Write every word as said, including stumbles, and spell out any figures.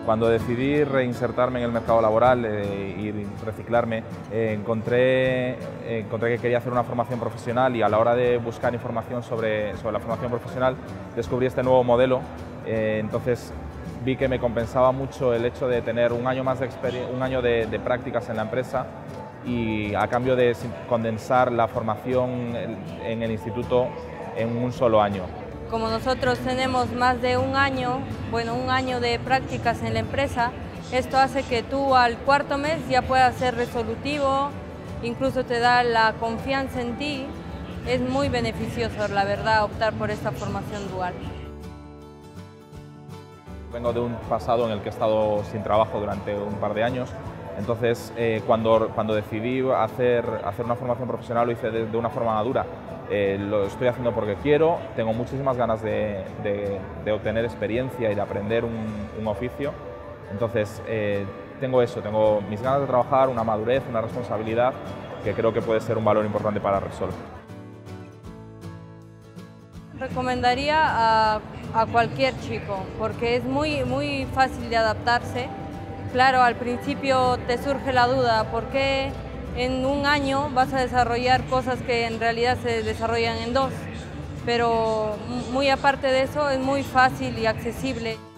Cuando decidí reinsertarme en el mercado laboral eh, y reciclarme, eh, encontré, eh, encontré que quería hacer una formación profesional y a la hora de buscar información sobre, sobre la formación profesional descubrí este nuevo modelo. Eh, entonces vi que me compensaba mucho el hecho de tener un año más de, un año de, de prácticas en la empresa y a cambio de condensar la formación en el instituto en un solo año. Como nosotros tenemos más de un año, bueno, un año de prácticas en la empresa, esto hace que tú al cuarto mes ya puedas ser resolutivo, incluso te da la confianza en ti. Es muy beneficioso, la verdad, optar por esta formación dual. Vengo de un pasado en el que he estado sin trabajo durante un par de años, entonces eh, cuando, cuando decidí hacer, hacer una formación profesional lo hice de, de una forma madura. Eh, lo estoy haciendo porque quiero, tengo muchísimas ganas de, de, de obtener experiencia y de aprender un, un oficio, entonces eh, tengo eso, tengo mis ganas de trabajar, una madurez, una responsabilidad que creo que puede ser un valor importante para Repsol. Recomendaría a, a cualquier chico porque es muy, muy fácil de adaptarse. Claro, al principio te surge la duda, ¿por qué en un año vas a desarrollar cosas que en realidad se desarrollan en dos? Pero muy aparte de eso, es muy fácil y accesible.